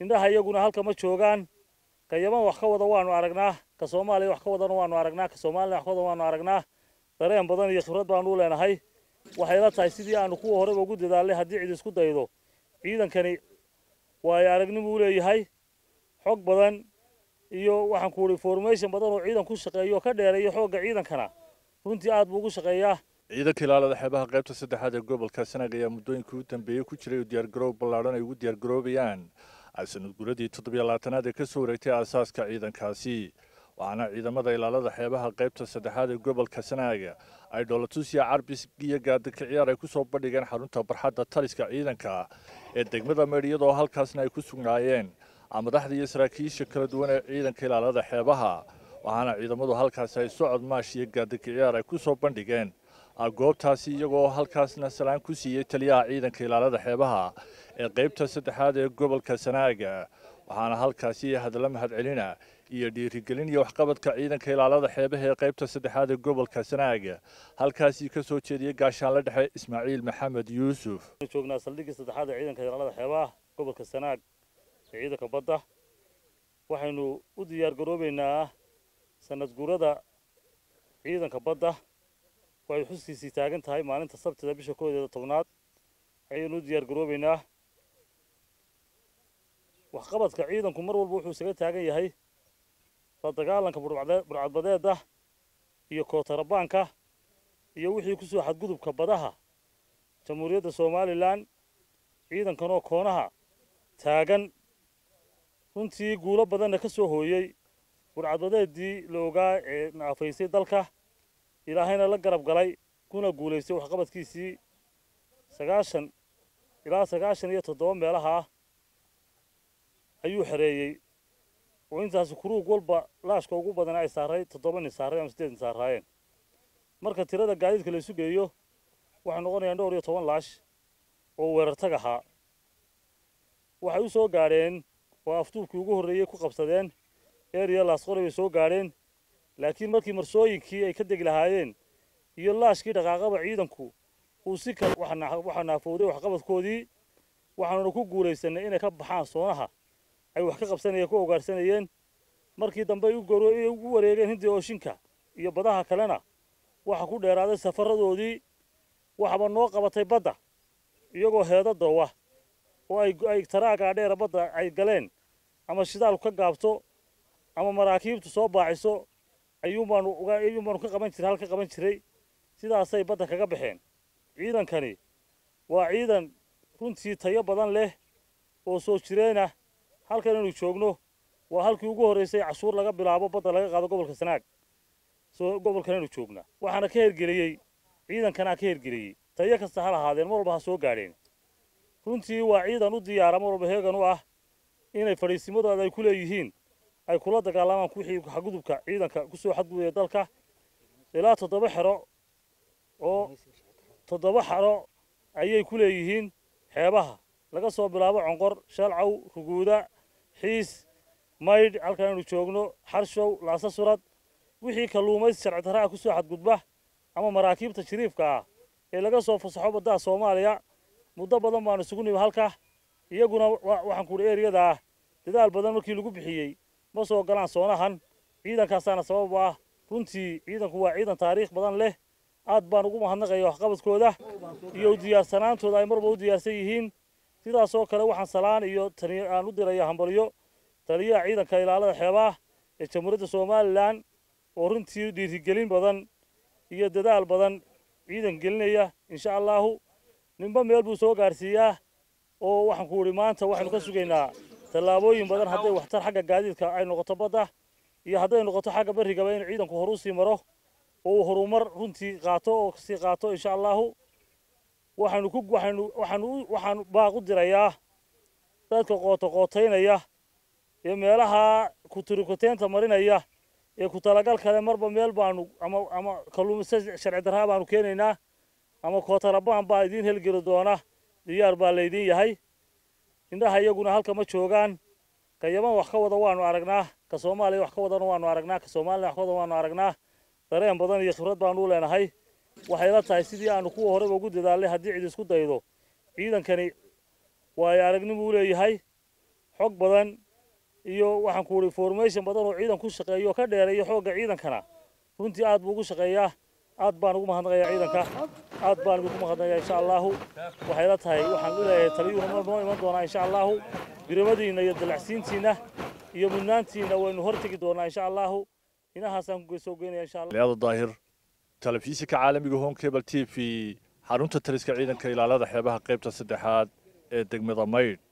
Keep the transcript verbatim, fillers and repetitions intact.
indhaha iyaguna halka ma joogaan ka Yaman wax ka wada waanu aragnaa ka Soomaaliya wax ka wadana waanu aragnaa ka Soomaaliya wax ka wada waanu aragnaa dareen badan iyo khibrad baan u leenahay waxay la tahay sidii aanu kuwa hore ugu dadaalay haddii cid isku daydo ciidankani way aragnimo u leeyahay xog badan iyo waxaan ku information badan oo ciidan ku shaqeeyo ka dheereeyo xooga ciidankana runtii aad buu ugu shaqeeyaa ciidanka ilaalada xeebaha qaybta saddexaad ee gobolka Sanaag ayaa muddooyinkii u dambeeyay ku jiray diyaar garoob ballaaran ay ugu diyaar garoobayaan sanad guuradii toddobiyo labaatanaad ee ka soo wareegtay aasaaska ciidankaasi waxaana ciidamada ilaalada xeebaha qaybta saddexaad ee gobolka Sanaag ay dowladtusiya carbis iyo gaadka ciyaar ay ku soo bandhigeen xarunta barxadda taliska ciidanka ee degmada Meediyada oo halkaasna ay ku sugnaayeen madaxda iyo saraakiisha kala duwan ee ciidanka ilaalada xeebaha waxaana ciidamadu halkaas ay socod maash iyo gaadka ciyaar ay ku soo bandhigeen goobtaasi iyagoo halkaasna salaan ku siiyay taliyaha ciidanka ilaalada xeebaha ee qaybta saddexaad ee gobolka Sanaag waxaana halkaasi hadallo mahadcelina iyo dhiirigelin iyo waxqabadka ciidanka ilaalada xeebaha ee qaybta saddexaad ee gobolka Sanaag halkaasi ka soo jeediyay gaashaanle dhexe Ismaaciil Maxamed Yuusuf joognaa saldhigga saddexaad ee ciidanka ilaalada xeebaha gobolka Sanaag ee ciidanka badda waxaynu u diyaar garoobaynaa sanad guurada ciidanka badda waxay xuskiisii taagan tahay maalinta sabtida bisha koodeeda tobnaad ayaynu u diyaar garoobaynaa waxqabadka ciidanku mar walba wuxuu isaga taagan yahay la dagaalanka burcadbadeeda iyo kootarabaanka iyo wixii ku soo xadgudubka badaha jamhuuriyadda Soomaaliland ciidankan oo koonaha taagan runtii guulo badan ka soo hooyay burcadbadeedii loogaa ee naafaysay dalka ilaahayna la garab galay kuna guuleystay waxqabadkiisii sagaashan ilaa sagaashan iyo toddoba meelaha ayuu xareeyay oo intaas kuruug walba laashka ugu badan ay saaray toddoba nin saaray ama siddeed nin saarayeen marka tirada gaadiidka la isu geeyo waxay noqonayaan dhowr iyo toban laash oo weerar tag ahaa waxay u soo gaadheen oo aftuubkii ugu horreeyay ku qabsadeen area laasqoray bay soo gaadheen laakiin markii marsooyinkii ay ka degi lahaayeen iyo laashkii dhaqaaqaba ciidanku uu si kale waxa naafowday waxqabadkoodii waxaanu ku guulaysanay inay ka baxaan soonaha ay wax ka qabsanayeen ku ogaarsanayeen markii dambe ay ugu wareegeen Hindiya Ooshinka iyo badaha kalena waxa ku dheeraaday safaradoodii waxba noo qabatay badda iyagoo heeda doowa oo ay ay taraaga dheer badda ay galeen ama shidaal ka gaabto ama maraakiibtu soo baaciso ayuumaanu uga ayuumaanu ka qaban jiray halka qaban jiray sidaasay badda kaga baxeen ciidankani waa ciidan runtii tayo badan leh oo soo jireena halkan inuu joogno waa halkii ugu horeysay cashuur laga bilaabo badda laga qaado gobolka Sanaag soo gobolkan inuu joogna waxaana ka hergeliyay ciidankana ka hergeliyay tayo kasta hal ahaadeen mar walba ha soo gaadheen runtii waa ciidan u diyaar mar walba heegan u ah inay fariisimadooda ay ku leeyihiin ay kula dagaalamaan wixii xadgudubka ciidanka ku soo xadgudubaya dalka ilaa toddoba xero oo toddoba xero ayay ku leeyihiin xeebaha laga soo bilaabo Conqor Shalcaw Ruguuda Xiis Maydh halkan aanu joogno Xarshow Laasa Surad wixii kalluumaysi sharci darro ku soo xadgudba ama maraakiibta shariifka ah ee laga soo fasaxo badda Soomaaliya muddo badan baan isugu nimid halka iyaguna waxaan ku eeriyada dadaal badan markii lagu bixiyay ma soo galaan soonahan ciidankaasana sabab ah runtii ciidanku waa ciidan taariikh badan leh aad baan ugu mahadnaqayaa waxqabadkooda iyo diyaarsanaantooda ay marba u diyaarsan yihiin sidaas oo kale waxaan salaan iyo tani aan u dirayaa hambalyo taliyaha ciidanka ilaalada xeebaha ee jamhuuriyadda Soomaaliland oo runtii dhiirigelin badan iyo dadaal badan ciidan gelinaya insha Allah ninba meel buu soo gaarsiiyaa oo waxaan ku wari maanta waxaanu ka sugaynaa tallaabooyin badan hadday waxtar xagga gaadiidka ay noqoto badda iyo hadday noqoto xagga bariga in ciidanku horu sii maro oo horumar runtii qaato oo si qaato insha Allah waxaanu ku waxaanu waxaanu waxaanu baaq u dirayaa dadka qooto qootaynaya ee meelaha ku turikoteenta marinaya ee ku talagal kale marba meel baanu ama ama kalluumaysi sharci darro baanu keenaynaa ama kootarabaan baa idin helgeli doona diyaar baa leedin yahay indhaha iyaguna halka ma joogaan ka Yaman wax ka wada waanu aragnaa ka Soomaaliya wax ka wadana waanu aragnaa ka Soomaaliya wax ka wada waanu aragnaa dareen badan iyo khibrad baan u leenahay waxay la tahay sidii aanu kuwa hore ugu dadaalay haddii cid isku daydo ciidankani way aragnimo u leeyahay xog badan iyo waxaan ku wari formation badan oo ciidan ku shaqeeyo ka dheereeyo xooga ciidankana runtii aad buu ugu shaqeeyaa aad baan ugu mahadnaqayaa ciidanka aad baan ugu mahadnaqayaa insha Allah waxay la tahay waxaan u leeyahay taliyuuna ma iman doonaa insha Allah birimadiina iyo dalacsiintiina iyo mudnaantiina waynu hortagi doonaa insha Allah inahaasaan ku soo geynaya insha Allah Liyaad Daahir telefishinka caalamiga Home Cable T V xarunta taliska ciidanka ilaalada xeebaha qaybta saddexaad ee degmada Maydh